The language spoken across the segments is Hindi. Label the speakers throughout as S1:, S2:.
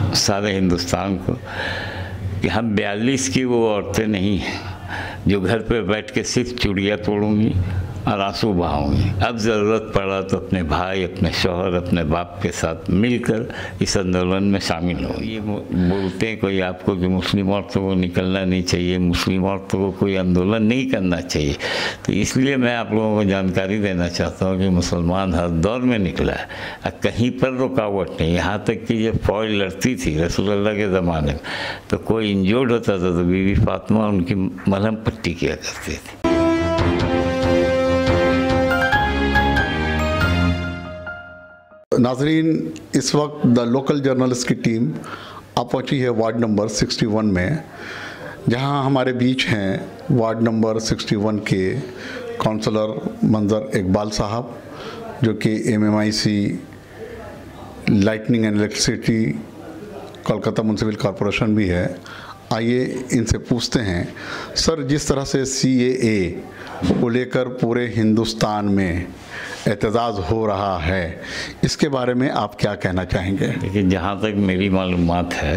S1: सारे हिंदुस्तान को कि हम 42 की वो औरतें नहीं हैं जो घर पे बैठ के सिर्फ चूड़ियाँ तोड़ूंगी और आंसू बहाऊंगी। अब ज़रूरत पड़ा तो अपने भाई, अपने शौहर, अपने बाप के साथ मिलकर इस आंदोलन में शामिल हो। ये बोलते हैं कोई आपको कि मुस्लिम औरतों को निकलना नहीं चाहिए, मुस्लिम औरतों को कोई आंदोलन नहीं करना चाहिए, तो इसलिए मैं आप लोगों को जानकारी देना चाहता हूँ कि मुसलमान हर दौर में निकला है और कहीं पर रुकावट नहीं। यहाँ तक कि जब फ़ौज लड़ती थी रसूलुल्लाह के ज़माने में तो कोई इंजर्ड होता था तो बीवी फातिमा उनकी मलहम पट्टी किया करती थी।
S2: नाजरीन, इस वक्त द लोकल जर्नलिस्ट की टीम आप पहुंची है वार्ड नंबर 61 में, जहां हमारे बीच हैं वार्ड नंबर 61 के काउंसलर मंजर इकबाल साहब, जो कि MMIC lightning and electricity Kolkata municipal corporation भी है। आइए इनसे पूछते हैं, सर, जिस तरह से CAA को लेकर पूरे हिंदुस्तान में एहतजाज हो रहा है, इसके बारे में आप क्या कहना चाहेंगे?
S1: लेकिन जहाँ तक मेरी मालूमात है,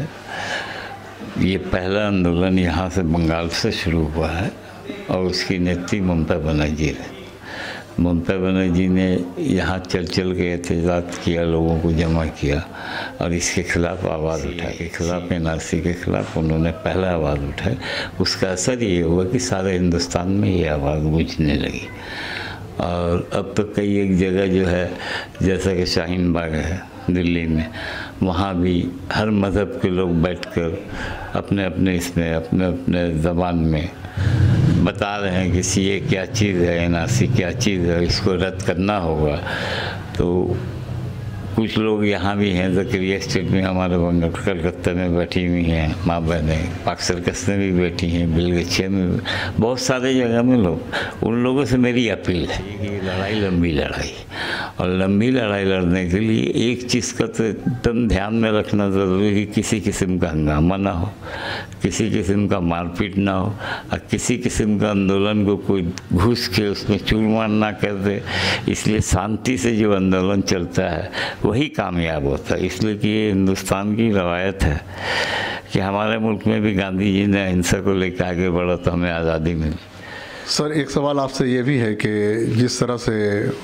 S1: ये पहला आंदोलन यहाँ से बंगाल से शुरू हुआ है और उसकी नेत्री ममता बनर्जी है। ममता बनर्जी ने यहाँ चल चल के एहतजाज किया, लोगों को जमा किया और इसके खिलाफ आवाज़ उठाई। के खिलाफ NRC के खिलाफ उन्होंने पहला आवाज़ उठाई। उसका असर ये हुआ कि सारे हिंदुस्तान में ये आवाज़ गूंजने लगी और अब तो कई एक जगह जो है, जैसा कि शाहीन बाग है दिल्ली में, वहाँ भी हर मज़हब के लोग बैठकर अपने अपने इसमें अपने अपने ज़बान में बता रहे हैं कि CAA क्या चीज़ है, NRC क्या चीज़ है, इसको रद्द करना होगा। तो कुछ लोग यहाँ भी हैं, ज़करिया स्टेट में हमारे बंगाल कलकत्ता में बैठी हुई हैं माँ बहनें, पाक सर्कस में भी बैठी हैं, बिलगछिया में भी, बहुत सारे जगह में लोग। उन लोगों से मेरी अपील है कि लड़ाई लंबी लड़ाई, और लंबी लड़ाई लड़ने के लिए एक चीज़ का तो एकदम ध्यान में रखना ज़रूरी है कि किसी किस्म का हंगामा ना हो, किसी किस्म का मारपीट ना हो और किसी किस्म का आंदोलन को कोई घुस के उसमें चूरमार ना कर दे। इसलिए शांति से जो आंदोलन चलता है वही कामयाब होता है। इसलिए कि ये हिंदुस्तान की रवायत है कि हमारे मुल्क में भी गांधी जी ने अहिंसा को लेकर आगे बढ़ा तो हमें आज़ादी मिली।
S2: सर, एक सवाल आपसे ये भी है कि जिस तरह से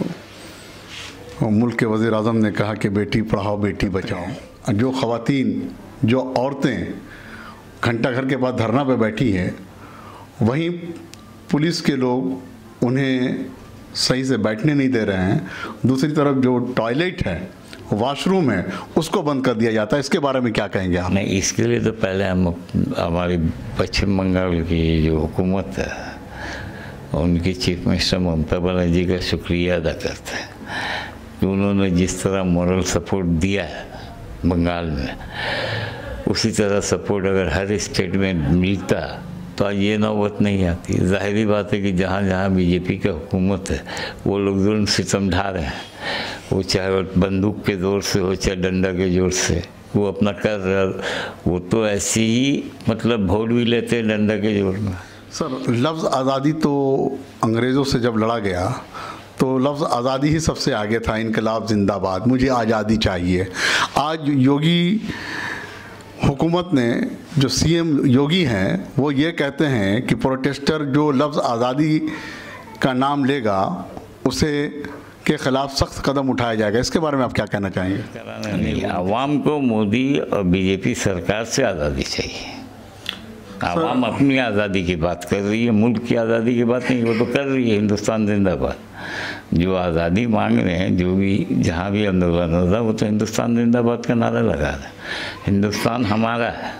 S2: मुल्क के वज़ीर आज़म ने कहा कि बेटी पढ़ाओ बेटी बचाओ, जो ख़वातीन, जो औरतें घंटा घर के पास धरना पे बैठी हैं, वहीं पुलिस के लोग उन्हें सही से बैठने नहीं दे रहे हैं। दूसरी तरफ जो टॉयलेट है, वॉशरूम है, उसको बंद कर दिया जाता है। इसके बारे में क्या कहेंगे आप?
S1: नहीं, इसके लिए तो पहले हम हमारी पश्चिम बंगाल की जो हुकूमत है उनकी चीफ मिनिस्टर ममता बनर्जी का शुक्रिया अदा करते हैं कि उन्होंने जिस तरह मॉरल सपोर्ट दिया है बंगाल में, उसी तरह सपोर्ट अगर हर स्टेट में मिलता तो आज ये नौबत नहीं आती। ज़ाहिरी बात है कि जहाँ जहाँ BJP का हुकूमत है वो लोग जुल्म सितम ढा रहे हैं, वो चाहे बंदूक के ज़ोर से हो चाहे डंडा के ज़ोर से, वो अपना कर रहे। वो तो ऐसे ही मतलब वोट भी लेते हैं डंडा के ज़ोर में।
S2: सर, लफ्ज़ आज़ादी तो अंग्रेज़ों से जब लड़ा गया तो लफ्ज़ आज़ादी ही सबसे आगे था, इनकलाब जिंदाबाद, मुझे आज़ादी चाहिए। आज योगी हुकूमत ने, जो CM योगी हैं, वो ये कहते हैं कि प्रोटेस्टर जो लफ्ज़ आज़ादी का नाम लेगा उसे के ख़िलाफ़ सख्त कदम उठाया जाएगा। इसके बारे में आप क्या कहना चाहेंगे?
S1: नहीं, आवाम को मोदी और BJP सरकार से आज़ादी चाहिए। आवाम अपनी आज़ादी की बात कर रही है, मुल्क की आज़ादी की बात नहीं। वो तो कर रही है हिंदुस्तान जिंदाबाद। जो आज़ादी मांग रहे हैं, जो भी जहाँ भी आंदोलन होता है, वो तो हिंदुस्तान जिंदाबाद का नारा लगा रहे हैं। हिंदुस्तान हमारा है।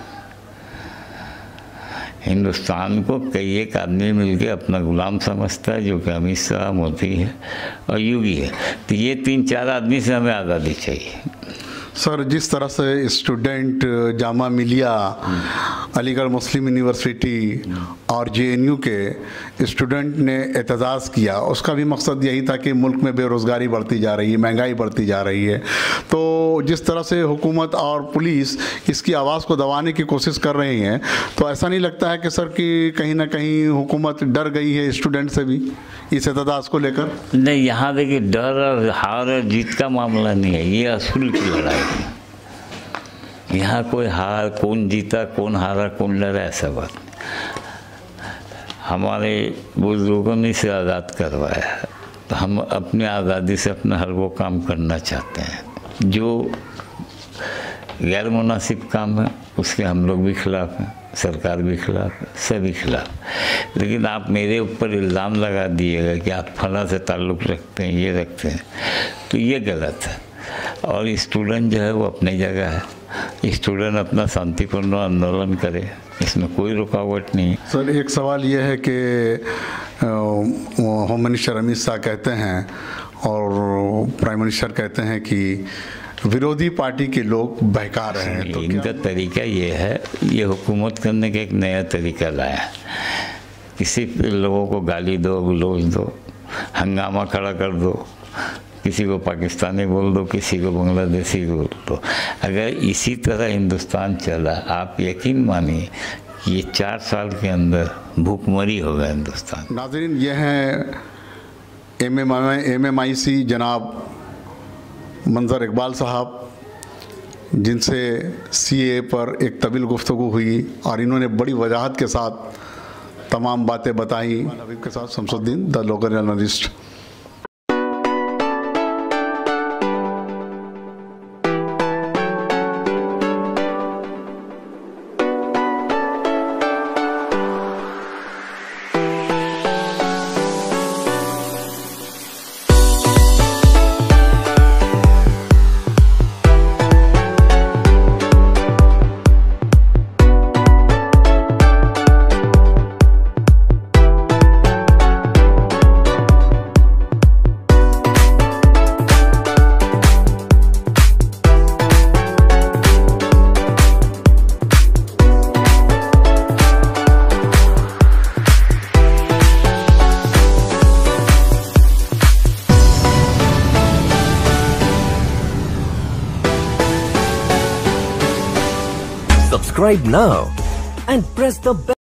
S1: हिंदुस्तान को कई एक आदमी मिलके अपना गुलाम समझता है, जो कि अमित शाह, मोदी है और योगी है। तो ये 3-4 आदमी से हमें आज़ादी चाहिए।
S2: सर, जिस तरह से student Jamia Millia, Aligarh Muslim University और JNU के स्टूडेंट ने एहतजाज किया, उसका भी मकसद यही था कि मुल्क में बेरोज़गारी बढ़ती जा रही है, महंगाई बढ़ती जा रही है। तो जिस तरह से हुकूमत और पुलिस इसकी आवाज़ को दबाने की कोशिश कर रही हैं, तो ऐसा नहीं लगता है कि सर कि कहीं ना कहीं हुकूमत डर गई है स्टूडेंट से भी इस एहतजाज को लेकर?
S1: नहीं, यहाँ देखिए डर और हार और जीत का मामला नहीं है, ये असूल की लड़ाई है। यहाँ कोई हार, कौन जीता कौन हारा कौन लड़ा, ऐसा बात नहीं। हमारे बुजुर्गों ने इसे आज़ाद करवाया है, तो हम अपनी आज़ादी से अपना हर वो काम करना चाहते हैं जो गैर मुनासिब काम है, उसके हम लोग भी खिलाफ हैं, सरकार भी खिलाफ है, सभी खिलाफ। लेकिन आप मेरे ऊपर इल्ज़ाम लगा दिएगा कि आप फला से ताल्लुक़ रखते हैं, ये रखते हैं, तो ये गलत है। और स्टूडेंट जो है वो अपनी जगह है, स्टूडेंट अपना शांतिपूर्ण आंदोलन करे, इसमें कोई रुकावट नहीं।
S2: सर, एक सवाल ये है कि होम मिनिस्टर अमित शाह कहते हैं और प्राइम मिनिस्टर कहते हैं कि विरोधी पार्टी के लोग बहका रहे हैं, तो
S1: इनका तरीका ये है, ये हुकूमत करने का एक नया तरीका लाया है। किसी लोगों को गाली दो, गलौज दो, हंगामा खड़ा कर दो, किसी को पाकिस्तानी बोल दो, किसी को बांग्लादेशी बोल दो। अगर इसी तरह हिंदुस्तान चला, आप यकीन मानिए कि ये 4 साल के अंदर भूखमरी होगा हिंदुस्तान।
S2: नाज़रीन, ये हैं MMIC जनाब मंजर इकबाल साहब, जिनसे CAA पर एक तवील गुफ्तगू हुई और इन्होंने बड़ी वजाहत के साथ तमाम बातें बताई। हबीब के साथ Shamsuddin, the local journalist.
S3: Subscribe now and press the bell.